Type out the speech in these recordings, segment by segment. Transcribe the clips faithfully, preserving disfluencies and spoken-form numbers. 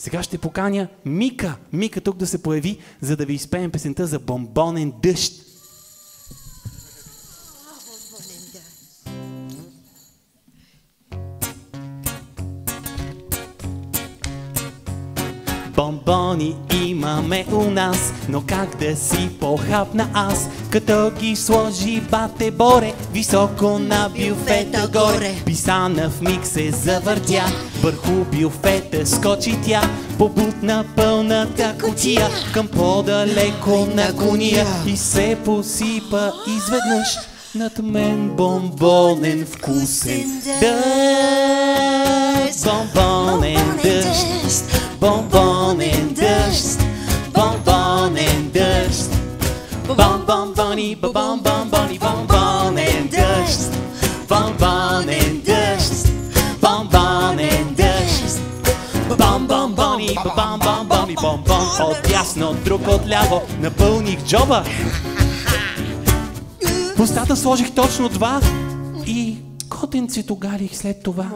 Сега ще поканя Мика. Мика тук да се появи, за да ви изпеем песента за Бомбонен дъжд. Бомбони имаме у нас, но как да си похапна аз, като ги сложи бате Боре високо на бюфета горе. Писана в миг се завъртя, върху бюфета скочи тя, побутна пълната кутия, към по-далеко наклония и се посипа изведнъж над мен бомбонен вкусен дъжд. Бомбонен дъжд, бомбонен дъжд, бомбонен дъжд, бомбомбони, бомбомбони, бомбонен дъжд, бомбонен дъжд, бомбонен дъжд, бомбомбони, бомбомбони, бомбон. От ясно, друг от ляво, напълних джоба. В устата сложих точно два и котенцето галих след това.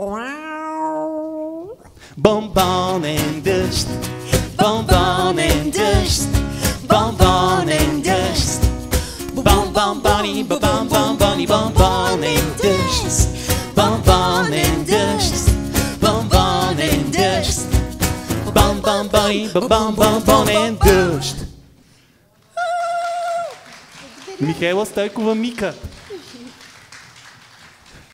Бомбонен дъжд, бомбонен дъжд, бомбонен дъжд, бомбомбони, бомбомбони, бомбонен дъжд, бомбонен дъжд, бомбонен дъжд, бомбомбони, бомбомбонен дъжд. Михайла Стойкова Мика.